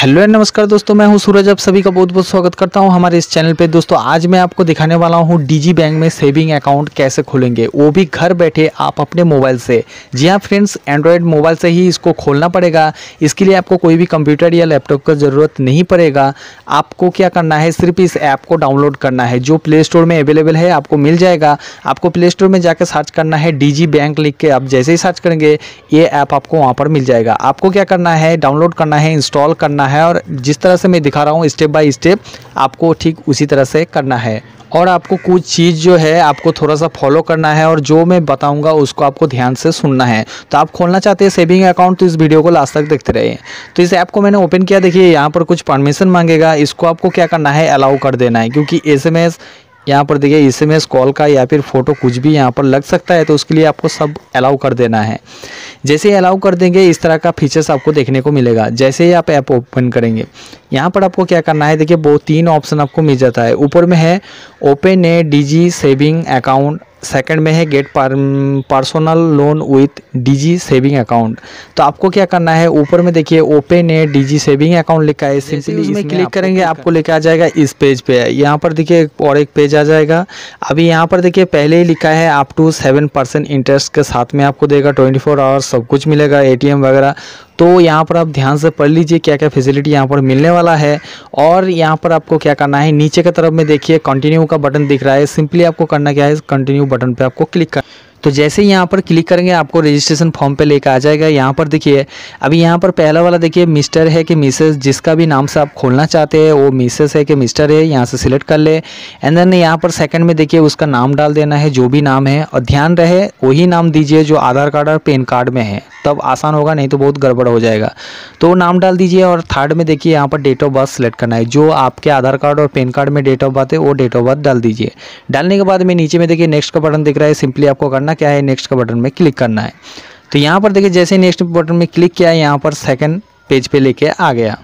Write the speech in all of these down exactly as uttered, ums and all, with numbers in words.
Hello and नमस्कार दोस्तों, मैं हूं सूरज। आप सभी का बहुत बहुत स्वागत करता हूं हमारे इस चैनल पे। दोस्तों आज मैं आपको दिखाने वाला हूं डिजी बैंक में सेविंग अकाउंट कैसे खोलेंगे, वो भी घर बैठे आप अपने मोबाइल से। जी हां फ्रेंड्स, एंड्रॉयड मोबाइल से ही इसको खोलना पड़ेगा। इसके लिए आपको कोई भी कंप्यूटर या लैपटॉप का ज़रूरत नहीं पड़ेगा। आपको क्या करना है, सिर्फ इस ऐप को डाउनलोड करना है, जो प्ले स्टोर में अवेलेबल है, आपको मिल जाएगा। आपको प्ले स्टोर में जाकर सर्च करना है डिजी बैंक लिख के। आप जैसे ही सर्च करेंगे ये ऐप आपको वहाँ पर मिल जाएगा। आपको क्या करना है, डाउनलोड करना है, इंस्टॉल करना है, और जिस तरह से मैं दिखा रहा हूँ स्टेप बाय स्टेप आपको ठीक उसी तरह से करना है। और आपको कुछ चीज़ जो है आपको थोड़ा सा फॉलो करना है, और जो मैं बताऊंगा उसको आपको ध्यान से सुनना है। तो आप खोलना चाहते हैं सेविंग अकाउंट तो इस वीडियो को लास्ट तक देखते रहिए। तो इस ऐप को मैंने ओपन किया, देखिए यहाँ पर कुछ परमिशन मांगेगा। इसको आपको क्या करना है, अलाउ कर देना है, क्योंकि एस एम एस यहाँ पर देखिए एस एम एस कॉल का या फिर फ़ोटो कुछ भी यहाँ पर लग सकता है, तो उसके लिए आपको सब अलाउ कर देना है। जैसे ही अलाउ कर देंगे इस तरह का फीचर्स आपको देखने को मिलेगा। जैसे ही आप ऐप ओपन करेंगे यहाँ पर आपको क्या करना है, देखिए वो तीन ऑप्शन आपको मिल जाता है। ऊपर में है open a digi saving account, second में है get personal loan with digi saving account. तो आपको क्या करना है, ऊपर में देखिए open a digi saving account लिखा है, सिंपली इसमें क्लिक करेंगे आपको लेके आ जाएगा इस पेज पे। यहाँ पर देखिए और एक पेज आ जाएगा। अभी यहाँ पर देखिए पहले ही लिखा है up to seven percent interest के साथ में आपको देगा, ट्वेंटी फोर आवर्स सब कुछ मिलेगा, ए टी एम वगैरह। तो यहाँ पर आप ध्यान से पढ़ लीजिए क्या क्या फैसिलिटी यहाँ पर मिलने वाला है। और यहाँ पर आपको क्या करना है, नीचे की तरफ में देखिए कंटिन्यू का बटन दिख रहा है। सिंपली आपको करना क्या है, कंटिन्यू बटन पे आपको क्लिक कर। तो जैसे ही यहाँ पर क्लिक करेंगे आपको रजिस्ट्रेशन फॉर्म पे लेकर आ जाएगा। यहाँ पर देखिए अभी यहाँ पर पहला वाला देखिए मिस्टर है कि मिसेस, जिसका भी नाम से आप खोलना चाहते हैं, वो मिसेस है कि मिस्टर है, यहाँ से सिलेक्ट कर ले। एंड देन यहाँ पर सेकंड में देखिए उसका नाम डाल देना है, जो भी नाम है, और ध्यान रहे वही नाम दीजिए जो आधार कार्ड और पैन कार्ड में है, तब आसान होगा, नहीं तो बहुत गड़बड़ हो जाएगा। तो नाम डाल दीजिए। और थर्ड में देखिए यहाँ पर डेट ऑफ बर्थ सेलेक्ट करना है, जो आपके आधार कार्ड और पैन कार्ड में डेट ऑफ बर्थ है वो डेट ऑफ बर्थ डाल दीजिए। डालने के बाद में नीचे में देखिए नेक्स्ट का बटन दिख रहा है, सिंपली आपको करना क्या है, नेक्स्ट का बटन में क्लिक करना है। तो यहाँ पर देखिए जैसे नेक्स्ट बटन में क्लिक किया, यहाँ पर सेकंड पेज पे लेके आ गया।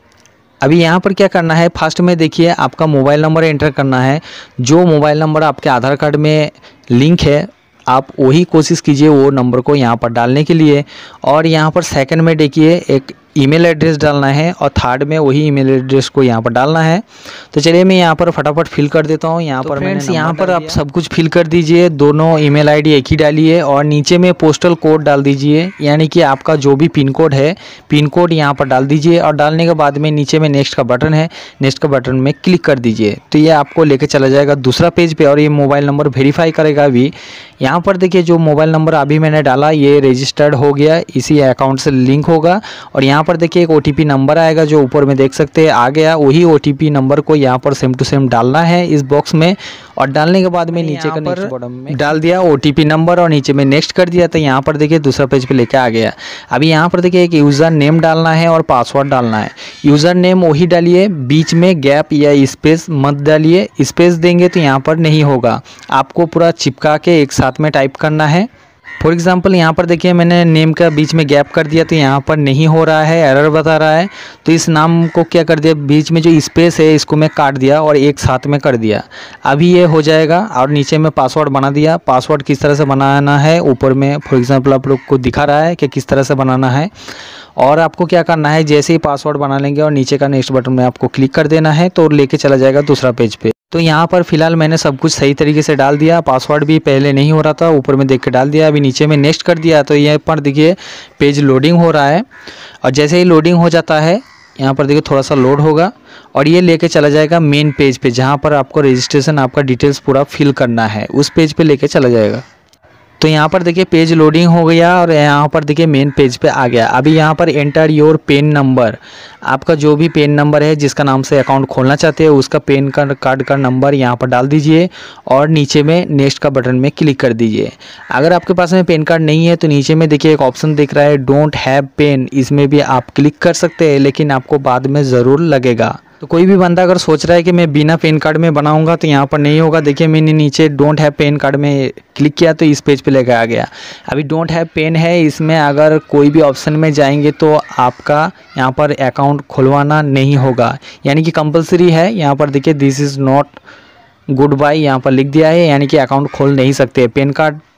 अभी यहाँ पर क्या करना है, फर्स्ट में देखिए आपका मोबाइल नंबर एंटर करना है। जो मोबाइल नंबर आपके आधार कार्ड में लिंक है आप वही कोशिश कीजिए वो नंबर को यहाँ पर डालने के लिए। और यहाँ पर सेकंड में देखिए एक ईमेल एड्रेस डालना है, और थर्ड में वही ईमेल एड्रेस को यहाँ पर डालना है। तो चलिए मैं यहाँ पर फटाफट फिल कर देता हूँ। यहाँ तो पर फ्रेंड्स यहाँ पर आप सब कुछ फिल कर दीजिए, दोनों ईमेल आईडी एक ही डालिए, और नीचे में पोस्टल कोड डाल दीजिए, यानी कि आपका जो भी पिन कोड है पिन कोड यहाँ पर डाल दीजिए। और डालने के बाद में नीचे में नेक्स्ट का बटन है, नेक्स्ट का बटन में क्लिक कर दीजिए। तो ये आपको लेकर चला जाएगा दूसरा पेज पे, और ये मोबाइल नंबर वेरीफाई करेगा। अभी यहाँ पर देखिए जो मोबाइल नंबर अभी मैंने डाला ये रजिस्टर्ड हो गया, इसी अकाउंट से लिंक होगा। और यहाँ पर देखिए एक ओटीपी नंबर आएगा, जो ऊपर में देख सकते हैं आ गया। वही ओटीपी नंबर को यहाँ पर सेम टू सेम डालना है इस बॉक्स में। और डालने के बाद में नीचे का नेक्स्ट बटन में डाल दिया ओटीपी नंबर, और नीचे में नेक्स्ट कर दिया। तो यहाँ पर देखिए दूसरा पेज पे लेके आ गया। अभी यहाँ पर देखिए एक यूज़र नेम डालना है और पासवर्ड डालना है। यूज़र नेम वही डालिए, बीच में गैप या स्पेस मत डालिए। स्पेस देंगे तो यहाँ पर नहीं होगा, आपको पूरा चिपका के एक साथ में टाइप करना है। फॉर एग्जांपल यहाँ पर देखिए मैंने नेम का बीच में गैप कर दिया, तो यहाँ पर नहीं हो रहा है, एरर बता रहा है। तो इस नाम को क्या कर दिया, बीच में जो स्पेस है इसको मैं काट दिया और एक साथ में कर दिया। अभी ये हो जाएगा। और नीचे में पासवर्ड बना दिया। पासवर्ड किस तरह से बनाना है ऊपर में फॉर एग्जांपल आप लोग को दिखा रहा है कि किस तरह से बनाना है। और आपको क्या करना है, जैसे ही पासवर्ड बना लेंगे और नीचे का नेक्स्ट बटन में आपको क्लिक कर देना है, तो लेके चला जाएगा दूसरा पेज पे। तो यहाँ पर फिलहाल मैंने सब कुछ सही तरीके से डाल दिया। पासवर्ड भी पहले नहीं हो रहा था, ऊपर में देख के डाल दिया। अभी नीचे में नेक्स्ट कर दिया, तो यहाँ पर देखिए पेज लोडिंग हो रहा है। और जैसे ही लोडिंग हो जाता है यहाँ पर देखिए थोड़ा सा लोड होगा, और ये लेके चला जाएगा मेन पेज पे, जहाँ पर आपको रजिस्ट्रेशन आपका डिटेल्स पूरा फिल करना है, उस पेज पे लेके चला जाएगा। तो यहाँ पर देखिए पेज लोडिंग हो गया, और यहाँ पर देखिए मेन पेज पे आ गया। अभी यहाँ पर एंटर योर पेन नंबर, आपका जो भी पेन नंबर है जिसका नाम से अकाउंट खोलना चाहते हैं उसका पेन कार्ड का नंबर यहाँ पर डाल दीजिए, और नीचे में नेक्स्ट का बटन में क्लिक कर दीजिए। अगर आपके पास में पेन कार्ड नहीं है तो नीचे में देखिए एक ऑप्शन दिख रहा है डोंट हैव पेन, इसमें भी आप क्लिक कर सकते हैं, लेकिन आपको बाद में ज़रूर लगेगा। तो कोई भी बंदा अगर सोच रहा है कि मैं बिना पेन कार्ड में बनाऊंगा तो यहाँ पर नहीं होगा। देखिए मैंने नीचे डोंट हैव पेन कार्ड में क्लिक किया तो इस पेज पे लेकर आ गया। अभी डोंट हैव पेन है, इसमें अगर कोई भी ऑप्शन में जाएंगे तो आपका यहाँ पर अकाउंट खुलवाना नहीं होगा, यानी कि कंपलसरी है। यहाँ पर देखिए this is not good bye यहाँ पर लिख दिया है, यानी कि अकाउंट खोल नहीं सकते। पेन कार्ड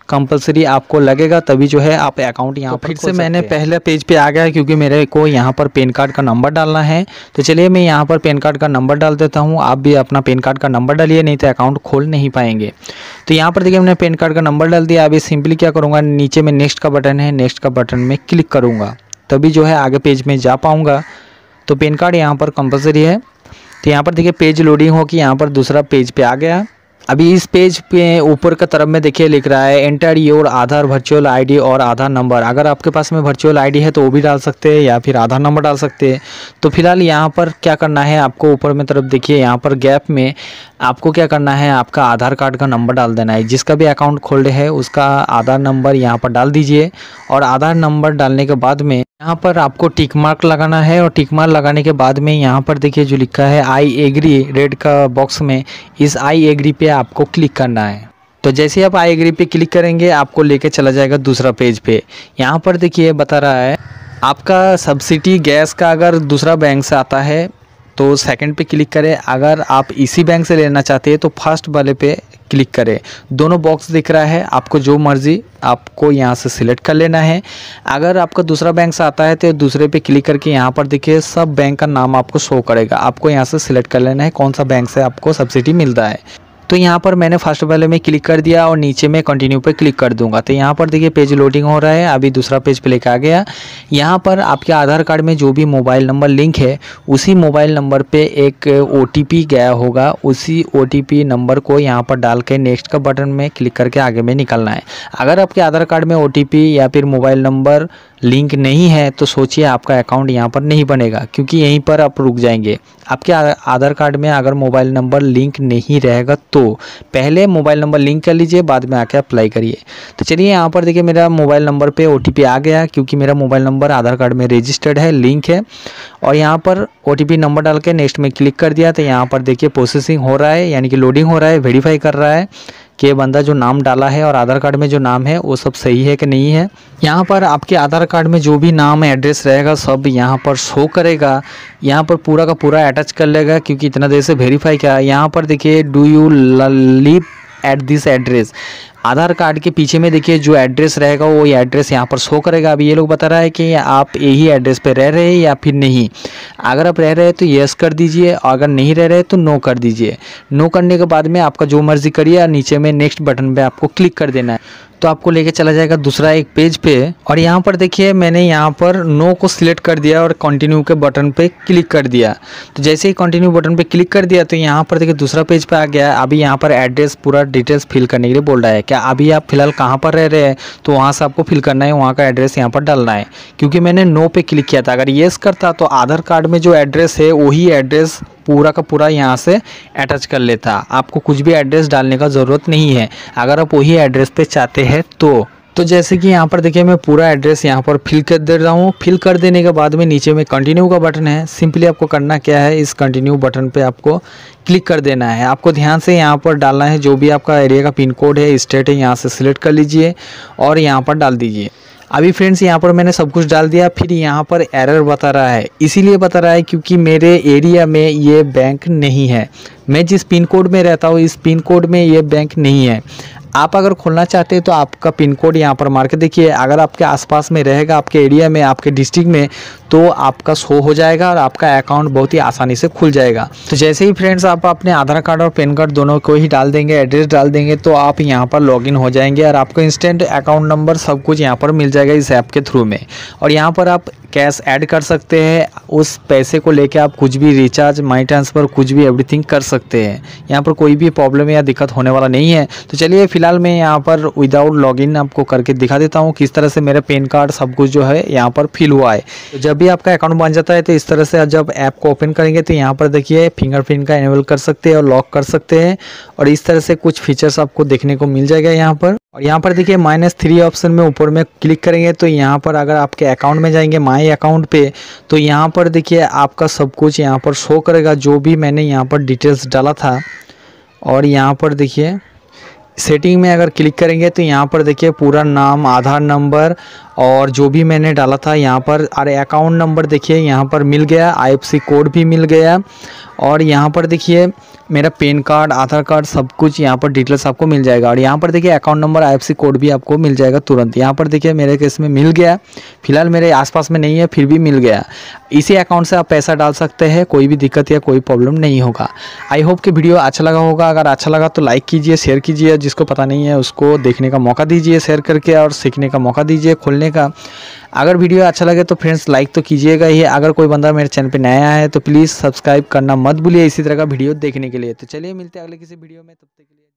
कंपलसरी आपको लगेगा, तभी जो है आप अकाउंट यहाँ पर। फिर से मैंने पहले पेज पे आ गया क्योंकि मेरे को यहाँ पर पैन कार्ड का नंबर डालना है। तो चलिए मैं यहाँ पर पैन कार्ड का नंबर डाल देता हूँ। आप भी अपना पैन कार्ड का नंबर डालिए, नहीं तो अकाउंट खोल नहीं पाएंगे। तो यहाँ पर देखिए मैंने पैन कार्ड का नंबर डाल दिया। अभी सिंपली क्या करूँगा, नीचे में नेक्स्ट का बटन है, नेक्स्ट का बटन में क्लिक करूँगा, तभी जो है आगे पेज में जा पाऊँगा। तो पैन कार्ड यहाँ पर कंपलसरी है। तो यहाँ पर देखिए पेज लोडिंग हो कि यहाँ पर दूसरा पेज पे आ गया। अभी इस पेज पे ऊपर का तरफ में देखिए लिख रहा है enter your Aadhaar virtual ID और आधार नंबर। अगर आपके पास में वर्चुअल आईडी है तो वो भी डाल सकते हैं या फिर आधार नंबर डाल सकते हैं। तो फिलहाल यहाँ पर क्या करना है, आपको ऊपर में तरफ देखिए यहाँ पर गैप में आपको क्या करना है, आपका आधार कार्ड का नंबर डाल देना है। जिसका भी अकाउंट खोल रहे हैं उसका आधार नंबर यहाँ पर डाल दीजिए। और आधार नंबर डालने के बाद में यहाँ पर आपको टिक मार्क लगाना है। और टिक मार्क लगाने के बाद में यहाँ पर देखिए जो लिखा है आई एग्री रेड का बॉक्स में, इस आई एग्री पे आपको क्लिक करना है। तो जैसे ही आप आई एग्री पे क्लिक करेंगे आपको लेके चला जाएगा दूसरा पेज पे। यहाँ पर देखिए बता रहा है आपका सब्सिडी गैस का अगर दूसरा बैंक से आता है तो सेकंड पे क्लिक करें। अगर आप इसी बैंक से लेना चाहते हैं तो फर्स्ट वाले पे क्लिक करें। दोनों बॉक्स दिख रहा है, आपको जो मर्जी आपको यहाँ से सिलेक्ट कर लेना है। अगर आपका दूसरा बैंक से आता है तो दूसरे पे क्लिक करके यहाँ पर देखिए सब बैंक का नाम आपको शो करेगा। आपको यहाँ से सिलेक्ट कर लेना है कौन सा बैंक से आपको सब्सिडी मिलता है। तो यहाँ पर मैंने फर्स्ट वाले में क्लिक कर दिया और नीचे में कंटिन्यू पे क्लिक कर दूंगा। तो यहाँ पर देखिए पेज लोडिंग हो रहा है। अभी दूसरा पेज पे लेकर आ गया। यहाँ पर आपके आधार कार्ड में जो भी मोबाइल नंबर लिंक है उसी मोबाइल नंबर पे एक ओ टी पी गया होगा। उसी ओ टी पी नंबर को यहाँ पर डाल के नेक्स्ट का बटन में क्लिक करके आगे में निकलना है। अगर आपके आधार कार्ड में ओ टी पी या फिर मोबाइल नंबर लिंक नहीं है तो सोचिए आपका अकाउंट यहाँ पर नहीं बनेगा, क्योंकि यहीं पर आप रुक जाएंगे। आपके आधार कार्ड में अगर मोबाइल नंबर लिंक नहीं रहेगा तो पहले मोबाइल नंबर लिंक कर लीजिए, बाद में आके अप्लाई करिए। तो चलिए यहाँ पर देखिए मेरा मोबाइल नंबर पे ओटीपी आ गया, क्योंकि मेरा मोबाइल नंबर आधार कार्ड में रजिस्टर्ड है, लिंक है। और यहाँ पर ओटीपी नंबर डाल के नेक्स्ट में क्लिक कर दिया। तो यहाँ पर देखिए प्रोसेसिंग हो रहा है, यानी कि लोडिंग हो रहा है, वेरीफाई कर रहा है कि ये बंदा जो नाम डाला है और आधार कार्ड में जो नाम है वो सब सही है कि नहीं है। यहाँ पर आपके आधार कार्ड में जो भी नाम एड्रेस रहेगा सब यहाँ पर शो करेगा। यहाँ पर पूरा का पूरा अटैच कर लेगा, क्योंकि इतना देर से वेरीफाई किया। यहाँ पर देखिए do you live at this address, Aadhaar card के पीछे में देखिए जो एड्रेस रहेगा वो ये एड्रेस यहाँ पर शो करेगा। अभी ये लोग बता रहा है कि आप यही एड्रेस पे रह रहे हैं या फिर नहीं। अगर आप रह रहे हैं तो यस कर दीजिए, अगर नहीं रह रहे तो नो कर दीजिए। नो करने के बाद में आपका जो मर्जी करिए, नीचे में नेक्स्ट बटन पे आपको क्लिक कर देना है। तो आपको लेके चला जाएगा दूसरा एक पेज पे। और यहाँ पर देखिए मैंने यहाँ पर नो को सिलेक्ट कर दिया और कंटिन्यू के बटन पे क्लिक कर दिया। तो जैसे ही कंटिन्यू बटन पे क्लिक कर दिया तो यहाँ पर देखिए दूसरा पेज पे आ गया। अभी यहाँ पर एड्रेस पूरा डिटेल्स फिल करने के लिए बोल रहा है। क्या अभी आप फिलहाल कहाँ पर रह रहे हैं तो वहाँ से आपको फिल करना है, वहाँ का एड्रेस यहाँ पर डालना है। क्योंकि मैंने नो पे क्लिक किया था, अगर येस करता तो आधार कार्ड में जो एड्रेस है वही एड्रेस पूरा का पूरा यहाँ से अटैच कर लेता। आपको कुछ भी एड्रेस डालने का ज़रूरत नहीं है अगर आप वही एड्रेस पे चाहते हैं तो। तो जैसे कि यहाँ पर देखिए मैं पूरा एड्रेस यहाँ पर फिल कर दे रहा हूँ। फिल कर देने के बाद में नीचे में कंटिन्यू का बटन है। सिंपली आपको करना क्या है, इस कंटिन्यू बटन पे आपको क्लिक कर देना है। आपको ध्यान से यहाँ पर डालना है जो भी आपका एरिया का पिन कोड है, स्टेट है, यहाँ से सिलेक्ट कर लीजिए और यहाँ पर डाल दीजिए। अभी फ्रेंड्स यहाँ पर मैंने सब कुछ डाल दिया। फिर यहाँ पर एरर बता रहा है, इसीलिए बता रहा है क्योंकि मेरे एरिया में ये बैंक नहीं है। मैं जिस पिन कोड में रहता हूँ इस पिन कोड में ये बैंक नहीं है। आप अगर खोलना चाहते हैं तो आपका पिन कोड यहाँ पर मार के देखिए। अगर आपके आसपास में रहेगा, आपके एरिया में, आपके डिस्ट्रिक्ट में, तो आपका शो हो जाएगा और आपका अकाउंट बहुत ही आसानी से खुल जाएगा। तो जैसे ही फ्रेंड्स आप अपने आधार कार्ड और पैन कार्ड दोनों को ही डाल देंगे, एड्रेस डाल देंगे, तो आप यहाँ पर लॉगिन हो जाएंगे और आपको इंस्टेंट अकाउंट नंबर सब कुछ यहाँ पर मिल जाएगा इस ऐप के थ्रू में। और यहाँ पर आप कैश ऐड कर सकते हैं। उस पैसे को लेके आप कुछ भी रिचार्ज, मनी ट्रांसफ़र, कुछ भी एवरीथिंग कर सकते हैं। यहाँ पर कोई भी प्रॉब्लम या दिक्कत होने वाला नहीं है। तो चलिए फिलहाल मैं यहाँ पर विदाउट लॉगिन आपको करके दिखा देता हूँ किस तरह से मेरा पैन कार्ड सब कुछ जो है यहाँ पर फिल हुआ है। तो जब भी आपका अकाउंट बन जाता है तो इस तरह से जब ऐप को ओपन करेंगे तो यहाँ पर देखिए फिंगरप्रिंट का इनेबल कर सकते हैं और लॉक कर सकते हैं। और इस तरह से कुछ फीचर्स आपको देखने को मिल जाएगा यहाँ पर। और यहाँ पर देखिए माइनस थ्री ऑप्शन में ऊपर में क्लिक करेंगे तो यहाँ पर अगर आपके अकाउंट में जाएंगे माई अकाउंट पे, तो यहाँ पर देखिए आपका सब कुछ यहाँ पर शो करेगा जो भी मैंने यहाँ पर डिटेल्स डाला था। और यहाँ पर देखिए सेटिंग में अगर क्लिक करेंगे तो यहाँ पर देखिए पूरा नाम, आधार नंबर और जो भी मैंने डाला था यहाँ पर, अरे अकाउंट नंबर देखिए यहाँ पर मिल गया, आई एफ सी कोड भी मिल गया। और यहाँ पर देखिए मेरा पैन कार्ड, आधार कार्ड, सब कुछ यहाँ पर डिटेल्स आपको मिल जाएगा। और यहाँ पर देखिए अकाउंट नंबर, आईएफएससी कोड भी आपको मिल जाएगा तुरंत। यहाँ पर देखिए मेरे केस में मिल गया, फिलहाल मेरे आसपास में नहीं है फिर भी मिल गया। इसी अकाउंट से आप पैसा डाल सकते हैं, कोई भी दिक्कत या कोई प्रॉब्लम नहीं होगा। आई होप कि वीडियो अच्छा लगा होगा। अगर अच्छा लगा तो लाइक कीजिए, शेयर कीजिए, जिसको पता नहीं है उसको देखने का मौका दीजिए शेयर करके, और सीखने का मौका दीजिए खोलने का। अगर वीडियो अच्छा लगे तो फ्रेंड्स लाइक तो कीजिएगा ही। अगर कोई बंदा मेरे चैनल पे नया है तो प्लीज़ सब्सक्राइब करना मत भूलिए इसी तरह का वीडियो देखने के लिए। तो चलिए मिलते हैं अगले किसी वीडियो में, तब तक के लिए।